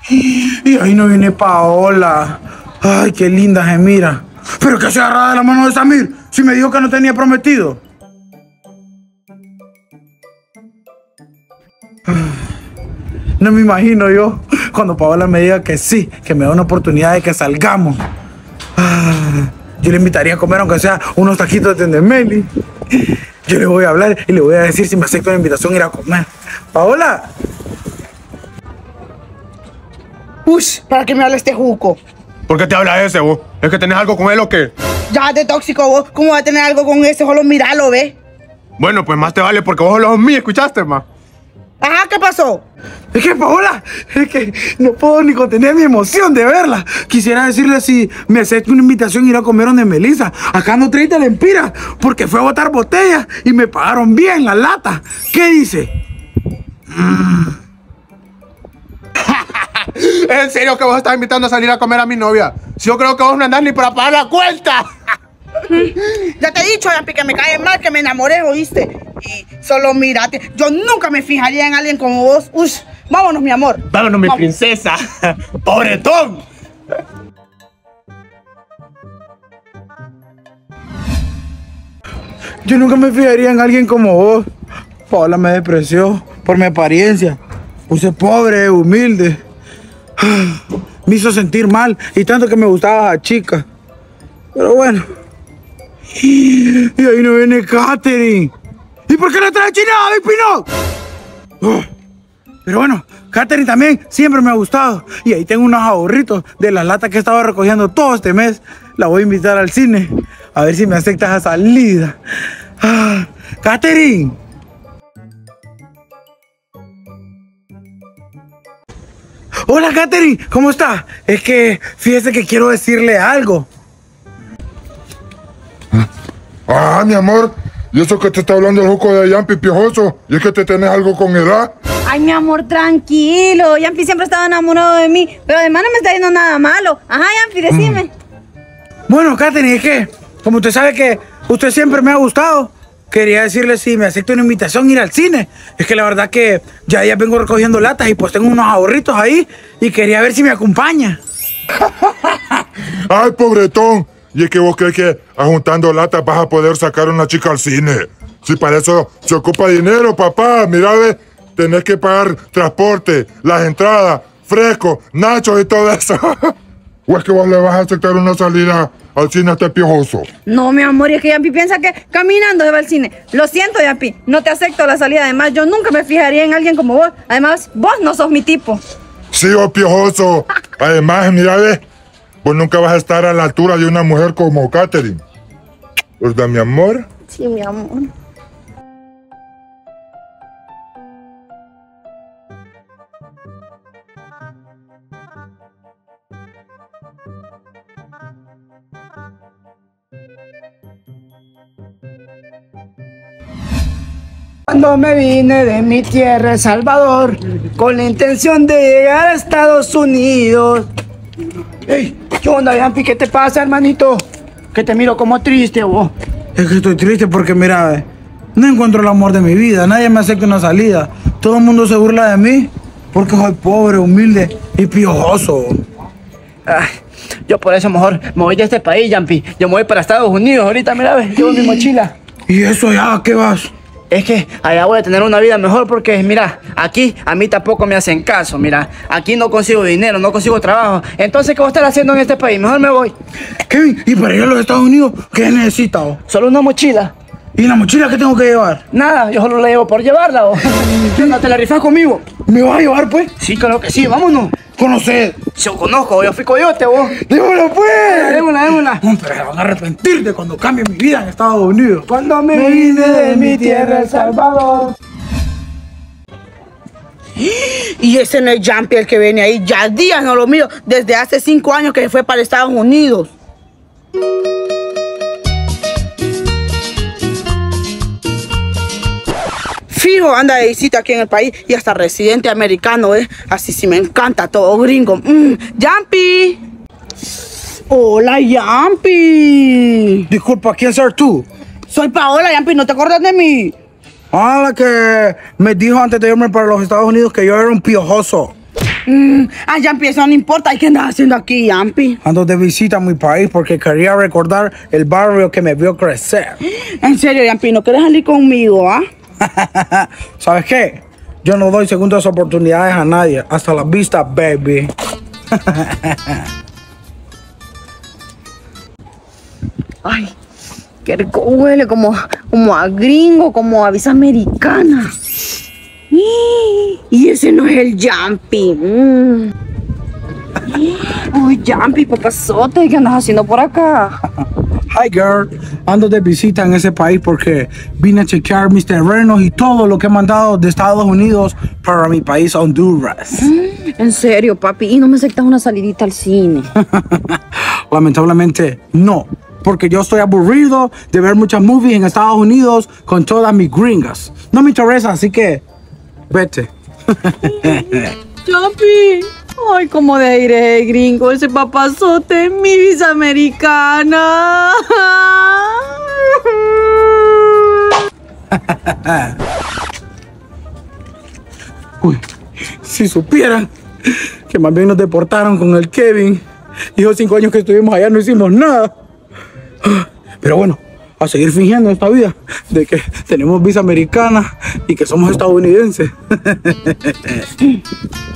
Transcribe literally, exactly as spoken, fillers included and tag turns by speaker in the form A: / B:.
A: Y ahí no viene Paola. Ay, qué linda se mira. Pero que se agarraba de la mano de Samir, si me dijo que no tenía prometido. No me imagino yo cuando Paola me diga que sí, que me da una oportunidad de que salgamos. Yo le invitaría a comer aunque sea unos taquitos de Tendemeli. Yo le voy a hablar y le voy a decir si me acepta la invitación a ir a comer. Paola.
B: Ush, ¿para qué me habla este juco?
C: ¿Por qué te habla ese, vos? ¿Es que tenés algo con él o qué?
B: Ya de tóxico vos, ¿cómo va a tener algo con ese? Solo míralo, ¿ves?
C: Bueno, pues más te vale porque vos sos mío, ¿escuchaste, ma?
B: Ajá, ¿qué pasó?
A: Es que, Paola, es que no puedo ni contener mi emoción de verla. Quisiera decirle si me acepta una invitación a ir a comer donde Melissa. Acá no treinta lempiras, porque fue a botar botellas y me pagaron bien la lata. ¿Qué dice? Mm.
C: ¿En serio que vos estás invitando a salir a comer a mi novia? Si yo creo que vos no andás ni para pagar la cuenta.
B: Ya te he dicho, Yampi, que me cae mal, que me enamoré, ¿oíste? Y solo mírate, yo nunca me fijaría en alguien como vos. Ush, vámonos, mi amor.
C: Vámonos, mi
B: Vamos.
C: princesa. ¡Pobretón!
A: Yo nunca me fijaría en alguien como vos. Paola me despreció por mi apariencia. Puse pobre, humilde. Me hizo sentir mal y tanto que me gustaba a chica. Pero bueno. Y ahí no viene Katherine. ¿Y por qué no trae China, Big Pinot? Pero bueno, Katherine también siempre me ha gustado. Y ahí tengo unos ahorritos de las latas que he estado recogiendo todo este mes. La voy a invitar al cine. A ver si me aceptas a salida. Ah, Katherine. Hola, Katherine, ¿cómo está? Es que fíjese que quiero decirle algo.
D: Ah, mi amor, ¿y eso que te está hablando el juco de Yampi piojoso? ¿Y es que te tenés algo con edad?
E: Ay, mi amor, tranquilo. Yampi siempre estaba enamorado de mí, pero además no me está diciendo nada malo. Ajá, Yampi, decime. Mm.
A: Bueno, Katherine, es que, como usted sabe que usted siempre me ha gustado, quería decirle si me acepta una invitación a ir al cine. Es que la verdad que ya ya vengo recogiendo latas y pues tengo unos ahorritos ahí y quería ver si me acompaña.
D: Ay, pobretón. Y es que vos crees que juntando latas vas a poder sacar a una chica al cine. Si para eso se ocupa dinero, papá. Mira, ve, tenés que pagar transporte, las entradas, fresco, nachos y todo eso. ¿O es que vos le vas a aceptar una salida al cine a este piojoso?
E: No, mi amor, y es que Yampi piensa que caminando se va al cine. Lo siento, Yampi, no te acepto la salida. Además, yo nunca me fijaría en alguien como vos. Además, vos no sos mi tipo.
D: Sí, oh piojoso. Además, mira, ve, vos nunca vas a estar a la altura de una mujer como Katherine. ¿Verdad, mi amor?
E: Sí, mi amor.
B: Cuando me vine de mi tierra, El Salvador, con la intención de llegar a Estados Unidos. Ey, ¿qué onda, Yampi? ¿Qué te pasa, hermanito? Que te miro como triste, vos.
A: Es que estoy triste porque, mira, no encuentro el amor de mi vida. Nadie me acepta una salida. Todo el mundo se burla de mí porque soy pobre, humilde y piojoso.
B: Ay, yo por eso mejor me voy de este país, Yampi. Yo me voy para Estados Unidos. Ahorita, mira, ve, llevo mi mochila.
A: ¿Y eso ya a qué vas?
B: Es que allá voy a tener una vida mejor porque, mira, aquí a mí tampoco me hacen caso, mira. Aquí no consigo dinero, no consigo trabajo. Entonces, ¿qué voy a estar haciendo en este país? Mejor me voy.
A: Kevin, ¿y para ir a los Estados Unidos qué necesitas? Oh?
B: Solo una mochila.
A: ¿Y la mochila qué tengo que llevar?
B: Nada, yo solo la llevo por llevarla. ¿O? ¿No te la rifas conmigo?
A: ¿Me vas a llevar, pues?
B: Sí, claro que sí, vámonos.
A: ¿Conocer?
B: Yo conozco, yo fui coyote, vos.
A: ¡Démosla, pues!
B: Démosla, démosla.
A: No, pero se van a arrepentir de cuando cambie mi vida en Estados Unidos.
B: Cuando me, me vine de mi tierra, El Salvador. Y ese no es Yampi el que viene ahí. Ya días no lo miro. Desde hace cinco años que se fue para Estados Unidos. Fijo, anda de visita aquí en el país y hasta residente americano, ¿eh? Así sí me encanta, todo gringo. Mm, ¡Yampi! ¡Hola, Yampi!
A: Disculpa, ¿quién eres tú?
B: Soy Paola, Yampi, ¿no te acuerdas de mí?
A: Ah, la que me dijo antes de irme para los Estados Unidos que yo era un piojoso.
B: Mm, ah, Yampi, eso no importa. ¿Y qué andas haciendo aquí, Yampi?
A: Ando de visita a mi país porque quería recordar el barrio que me vio crecer.
B: En serio, Yampi, ¿no quieres salir conmigo, ah?
A: ¿Sabes qué? Yo no doy segundas oportunidades a nadie. Hasta la vista, baby.
E: Ay, qué rico huele, como, como a gringo, como a visa americana.
B: Y ese no es el Yampi. Mm.
E: Uy, Yampi, papazote, ¿qué andas haciendo por acá?
A: Hi girl, ando de visita en ese país porque vine a chequear mis terrenos y todo lo que he mandado de Estados Unidos para mi país Honduras.
E: En serio, papi, ¿y no me aceptas una salidita al cine?
A: Lamentablemente no, porque yo estoy aburrido de ver muchas movies en Estados Unidos con todas mis gringas. No me interesa, así que vete.
E: Yampi, ay, cómo de aire el gringo, ese papazote, mi visa americana.
A: Uy, si supieran que más bien nos deportaron con el Kevin y los cinco años que estuvimos allá no hicimos nada. Pero bueno, a seguir fingiendo esta vida de que tenemos visa americana y que somos estadounidenses.